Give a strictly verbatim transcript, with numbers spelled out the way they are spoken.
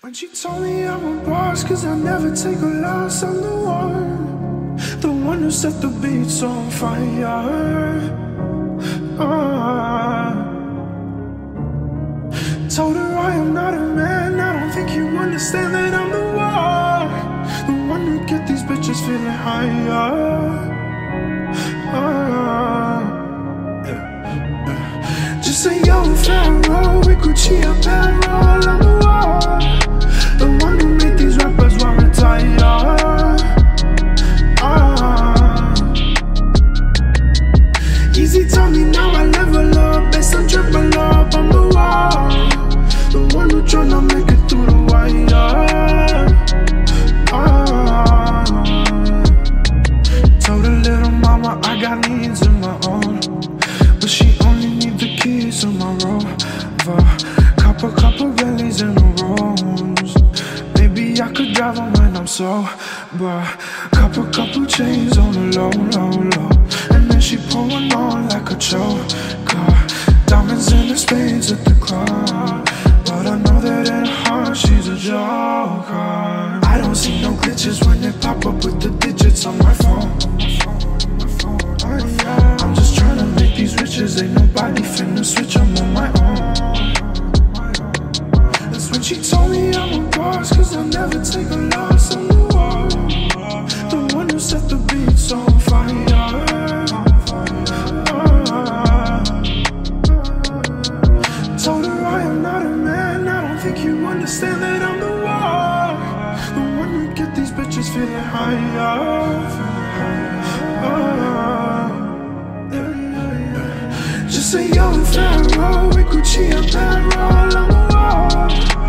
When she told me I'm a boss, cause I never take a loss, I'm the one, the one who set the beats on fire. uh, Told her I am not a man, I don't think you understand that I'm the one, the one who get these bitches feeling higher. uh, yeah, yeah. Just say yo, Pharaoh, with Gucci and Barrel, I'm the one, the one who made these rappers want retire. uh, Easy told me now I level up, based on triple up, I'm the one, the one who tryna make it through the wire. uh, Told her little mama I got needs of my own, but she only need the keys to my Rover. Couple, couple bellies in a rose. Maybe I could drive them when I'm sober. Couple, couple chains on the low, low, low. And then she pour one on like a choker. Diamonds in the spades at the club, but I know that in her heart she's a joker. I don't see no glitches when they pop up with the digits on my phone. I'm just tryna make these riches, ain't nobody finna switch, I'm on my own. That's when she told me I'm a boss, cause I never take a loss, I'm the one, the one who set the beats on fire. uh, Told her I am not a man, I don't think you understand that I'm the one, the one who get these bitches feeling higher. uh, Just say yo, Pharaoh, with Gucci and Barrel, I'm the one,